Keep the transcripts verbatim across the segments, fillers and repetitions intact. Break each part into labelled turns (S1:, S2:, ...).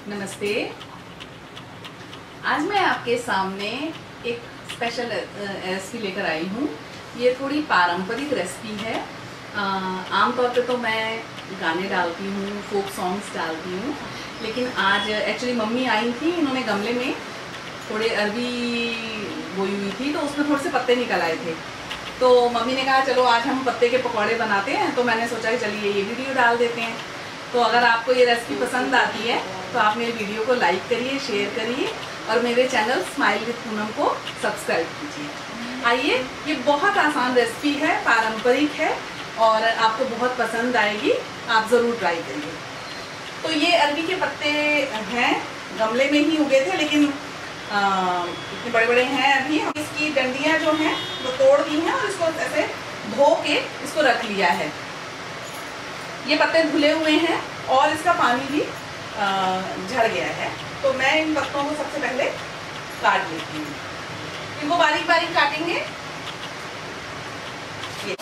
S1: नमस्ते। आज मैं आपके सामने एक स्पेशल रेसिपी लेकर आई हूँ। ये थोड़ी पारंपरिक रेसिपी है। आमतौर पे तो मैं गाने डालती हूँ, फोक सॉन्ग्स डालती हूँ, लेकिन आज एक्चुअली मम्मी आई थी, इन्होंने गमले में थोड़े अरबी बोई हुई थी, तो उसमें थोड़े से पत्ते निकल आए थे। तो मम्मी ने कहा चलो आज हम पत्ते के पकौड़े बनाते हैं, तो मैंने सोचा कि चलिए ये वीडियो डाल देते हैं। तो अगर आपको ये रेसिपी पसंद आती है तो आप मेरे वीडियो को लाइक करिए, शेयर करिए और मेरे चैनल स्माइल विद पूनम को सब्सक्राइब कीजिए। आइए, ये बहुत आसान रेसिपी है, पारंपरिक है और आपको बहुत पसंद आएगी। आप ज़रूर ट्राई करिए। तो ये अरबी के पत्ते हैं, गमले में ही उगे थे, लेकिन आ, इतने बड़े बड़े हैं अभी। हम इसकी डंडियाँ जो हैं वो तोड़ दी हैं और इसको ऐसे धो के इसको रख लिया है। ये पत्ते धुले हुए हैं और इसका पानी भी झड़ गया है। तो मैं इन पत्तों को सबसे पहले काट लेती हूँ। इनको बारीक बारीक काटेंगे। ये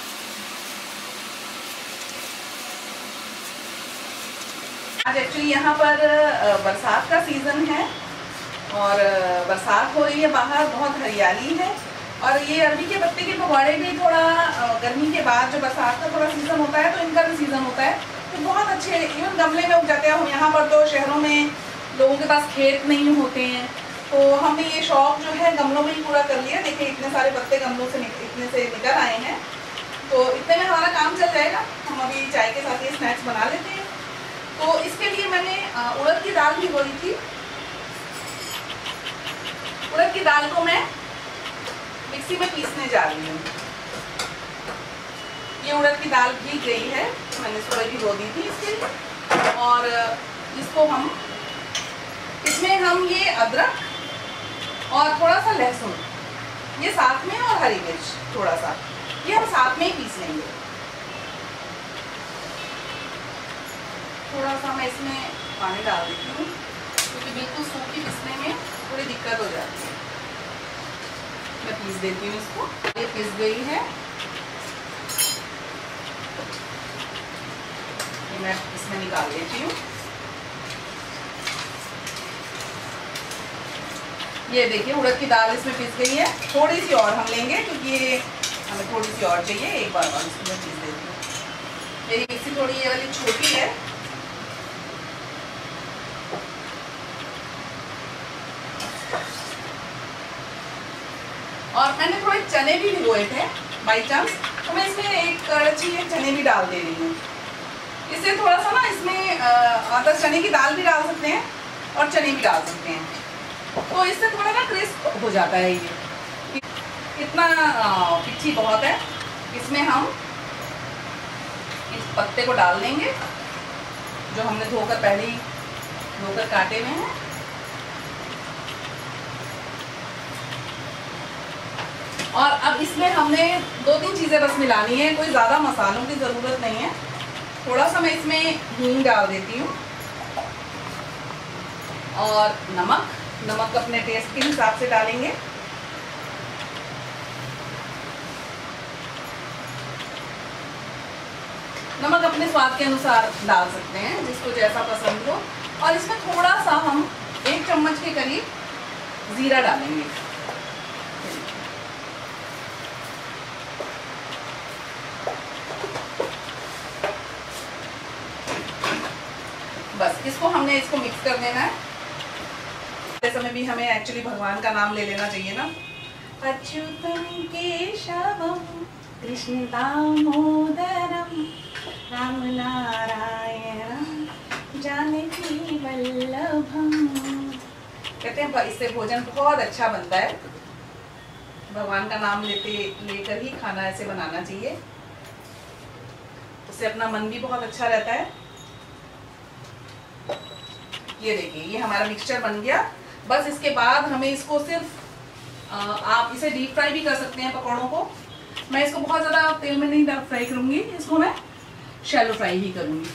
S1: आज एक्चुअली यहाँ पर बरसात का सीज़न है और बरसात हो रही है, बाहर बहुत हरियाली है। और ये अरबी के पत्ते के पकौड़े भी थोड़ा गर्मी के बाद जो बरसात का थोड़ा सीज़न होता है, तो इनका भी सीज़न होता है, तो बहुत अच्छे इवन गमले में उग जाते हैं। यहाँ पर तो शहरों में लोगों के पास खेत नहीं होते हैं, तो हमने ये शौक जो है गमलों में ही पूरा कर लिया। देखिए इतने सारे पत्ते गमलों से इतने से निकल आए हैं, तो इतने में हमारा काम चल जाएगा। हम अभी चाय के साथ ये स्नैक्स बना लेते हैं। तो इसके लिए मैंने उड़द की दाल भिगोई थी। उड़द की दाल को मैं मिक्सी में पीसने जा रही हूँ। ये उड़द की दाल भीग गई है, मैंने सुबह भिगो दी थी इसके लिए। और इसको हम इसमें हम ये अदरक और थोड़ा सा लहसुन ये साथ में, और हरी मिर्च थोड़ा सा, ये हम साथ में ही पीस लेंगे। थोड़ा सा मैं इसमें पानी डाल देती हूँ, क्योंकि बिल्कुल सूखी पीसने में थोड़ी दिक्कत हो जाती है। मैं पीस देती हूँ इसको। ये पीस गई है, ये मैं इसमें निकाल देती हूँ। ये देखिए उड़द की दाल इसमें पीस गई है। थोड़ी सी और हम लेंगे, क्योंकि ये हमें थोड़ी सी और चाहिए। एक बार और इसमें पीस देती हूँ। मेरी मिक्सी थोड़ी ये वाली छोटी है। और मैंने थोड़े चने भी भिगोए थे बाई चांस, तो मैं इसमें एक कड़छी चने भी डाल दे रही हूँ। इससे थोड़ा सा ना इसमें अगर चने की दाल भी डाल सकते हैं और चने भी डाल सकते हैं, तो इससे थोड़ा ना क्रिस्प हो जाता है। ये इतना पिच्ची बहुत है। इसमें हम इस पत्ते को डाल देंगे जो हमने धोकर पहले ही धोकर काटे हुए हैं। और अब इसमें हमने दो तीन चीज़ें बस मिलानी है, कोई ज़्यादा मसालों की ज़रूरत नहीं है। थोड़ा सा मैं इसमें हींग डाल देती हूँ और नमक नमक अपने टेस्ट के हिसाब से डालेंगे। नमक अपने स्वाद के अनुसार डाल सकते हैं, जिसको जैसा पसंद हो। और इसमें थोड़ा सा हम एक चम्मच के करीब ज़ीरा डालेंगे। बस इसको हमने इसको मिक्स कर देना है। इस समय भी हमें एक्चुअली भगवान का नाम ले लेना चाहिए ना। अच्युतम केशवम कृष्ण दामोदरम राम नारायण जानकी वल्लभम। कहते हैं इससे भोजन बहुत अच्छा बनता है। भगवान का नाम लेते लेकर ही खाना ऐसे बनाना चाहिए, उससे अपना मन भी बहुत अच्छा रहता है। ये देखिए ये हमारा मिक्सचर बन गया। बस इसके बाद हमें इसको सिर्फ आ, आप इसे डीप फ्राई भी कर सकते हैं पकौड़ों को। मैं इसको बहुत ज़्यादा तेल में नहीं डीप फ्राई करूँगी, इसको मैं शैलो फ्राई ही करूँगी।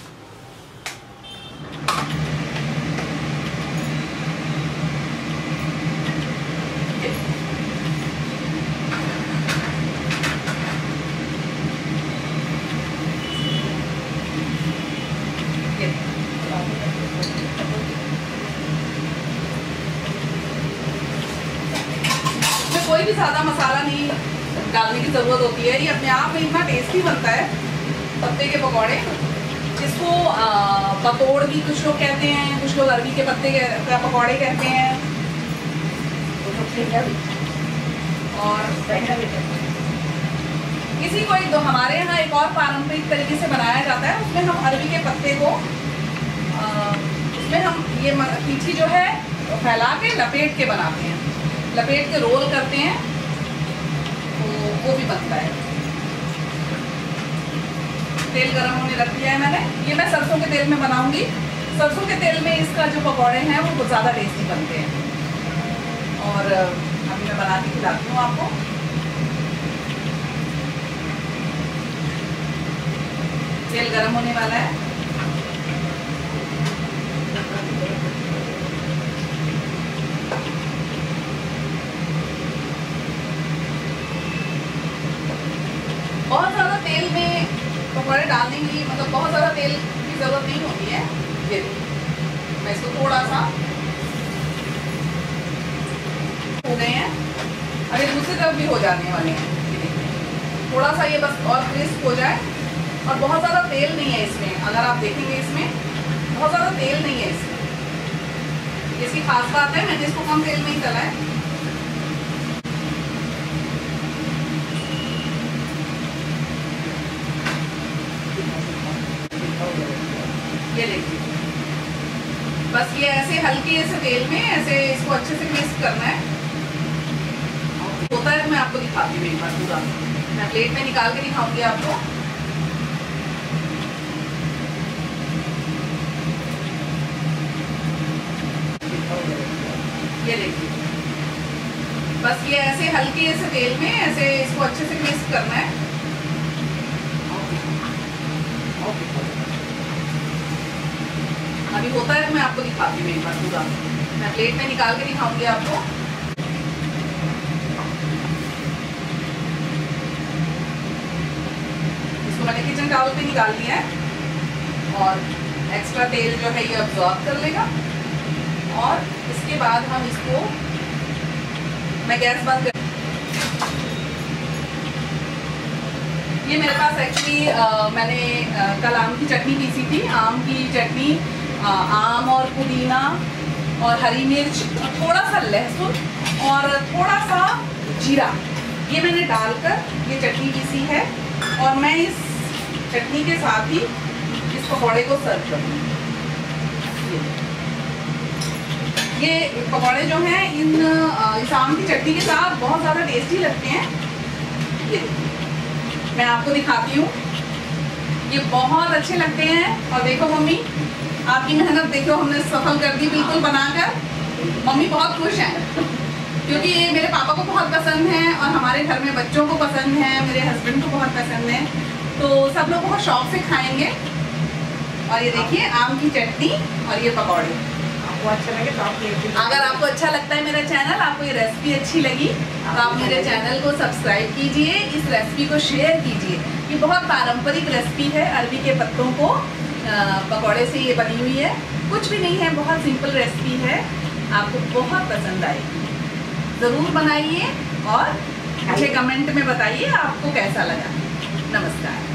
S1: कोई भी ज़्यादा मसाला नहीं डालने की ज़रूरत होती है। ये अपने आप में इतना टेस्टी बनता है पत्ते के पकौड़े। इसको पतोड़ भी कुछ लोग कहते हैं, कुछ लोग अरबी के पत्ते के पकौड़े कहते हैं। और किसी को एक दो हमारे यहाँ एक और पारंपरिक तरीके से बनाया जाता है, उसमें हम अरबी के पत्ते को आ, उसमें हम ये पीछी जो है फैला के लपेट के बनाते हैं, लपेट के रोल करते हैं, तो वो भी बनता है। तेल गरम होने रख दिया है मैंने। ये मैं सरसों के तेल में बनाऊंगी। सरसों के तेल में इसका जो पकौड़े हैं वो बहुत ज़्यादा टेस्टी बनते हैं। और अभी मैं बना के खिलाती हूँ आपको। तेल गरम होने वाला है। बहुत ज़्यादा तेल में पकौड़े डालने की मतलब बहुत ज़्यादा तेल की ज़रूरत नहीं होती है। ये मैं इसको थोड़ा सा हो गए हैं, अभी दूसरी तरफ भी हो जाने वाले हैं। थोड़ा सा ये बस और क्रिस्प हो जाए। और बहुत ज़्यादा तेल नहीं है इसमें, अगर आप देखेंगे इसमें बहुत ज़्यादा तेल नहीं है इसमें। इसकी खास बात है, मैंने इसको कम तेल में ही तला है। ये देखिए, बस ये ऐसे हल्के ऐसे तेल में ऐसे इसको अच्छे से क्रिस्प करना है। होता है तो मैं आपको दिखाती हूँ एक बार पूरा। मैं प्लेट में निकाल के दिखाऊंगी आपको। ये देखिए, बस ये ऐसे हल्के ऐसे तेल में ऐसे इसको अच्छे से क्रिस्प करना है। अभी होता है तो मैं आपको दिखाती हूँ एक बार पूरा। मैं प्लेट में निकाल के दिखाऊंगी आपको। इसको मैंने किचन टावल पे निकाल दिया है और एक्स्ट्रा तेल जो है ये अब्जॉर्ब कर लेगा। और इसके बाद हम इसको, मैं गैस बंद कर, ये मेरे पास एक्चुअली मैंने आ, कल आम की चटनी पीसी थी। आम की चटनी, आ, आम और पुदीना और हरी मिर्च और थोड़ा सा लहसुन और थोड़ा सा जीरा, ये मैंने डालकर ये चटनी पीसी है। और मैं इस चटनी के साथ ही इस पकौड़े को सर्व करूँगी। ये पकौड़े जो हैं इन इस आम की चटनी के साथ बहुत ज़्यादा टेस्टी लगते हैं। ये मैं आपको दिखाती हूँ, ये बहुत अच्छे लगते हैं। और देखो मम्मी, आपकी मेहनत देखो, हमने सफल कर दी बिल्कुल बनाकर। मम्मी बहुत खुश हैं क्योंकि ये मेरे पापा को बहुत पसंद है और हमारे घर में बच्चों को पसंद है, मेरे हस्बैंड को बहुत पसंद है, तो सब लोग बहुत शौक से खाएंगे। और ये देखिए आम की चटनी और ये पकौड़े। आपको अच्छा लगे तो आप, अगर आपको अच्छा लगता है मेरा चैनल, आपको ये रेसिपी अच्छी लगी तो आप मेरे चैनल को सब्सक्राइब कीजिए, इस रेसिपी को शेयर कीजिए। ये बहुत पारंपरिक रेसिपी है, अरबी के पत्तों को पकौड़े से ये बनी हुई है। कुछ भी नहीं है, बहुत सिंपल रेसिपी है, आपको बहुत पसंद आएगी। ज़रूर बनाइए और अच्छे कमेंट में बताइए आपको कैसा लगा। नमस्कार।